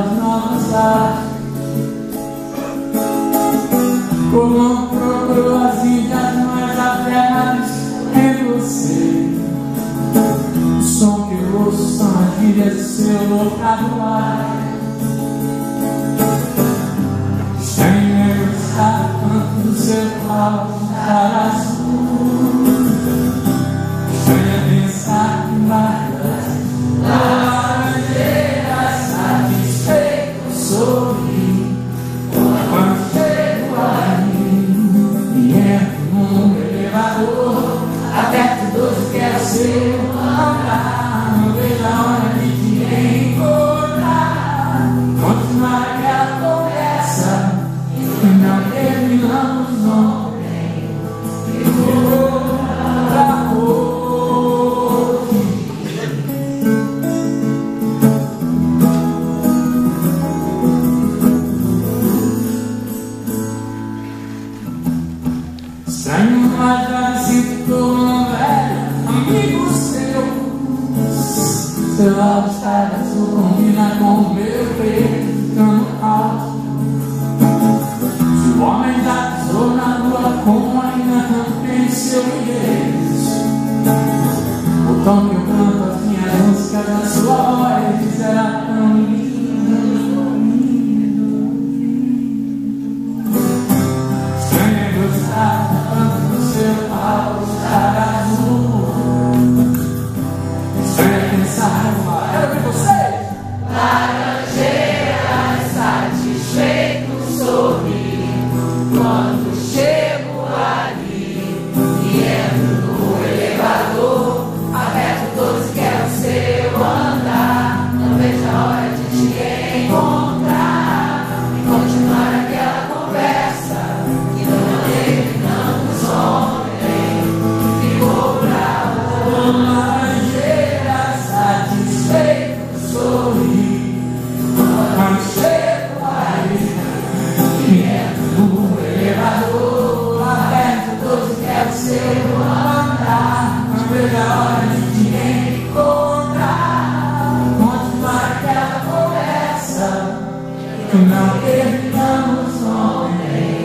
novas, novas lajes. Como procurou as ilhas mais abertas em você. O som que eu ouço são as ilhas do seu vocabulário. Estranho é gostar tanto do seu calçar azul. Estranho é pensar que marcas laranjeiras satisfeito sorri. Quando chego ali e entro num elevador, aperto 12, quero ser um andar. Não vejo a hora de te encontrar. Continuar aquela conversa que não terminamos ontem. E vou pra hoje. Estranho, mas já sinto como um velho amigo seu. Seu lado está azul combina com o meu preto cano alto. Se o homem já pisou na lua, como ainda não tem seu endereço. O tom que eu canto as minhas músicas da sua voz era tão lindo, lindo, lindo. Estranho é gostar tanto do seu all-star azul. Estranho é pensar numa... Quero ver vocês! Laranjeira satisfeito sorri quando chego ali e entro no elevador, aperto 12, quero seu andar. Não vejo a hora de te encontrar e continuar aquela conversa que não terminamos ontem. Ficou bravo. Laranjeira satisfeito sorri. Quando chego ali e entro no elevador, aperto 12, quero seu andar. Não vejo a hora de te encontrar. Continuar aquela conversa que não terminamos ontem.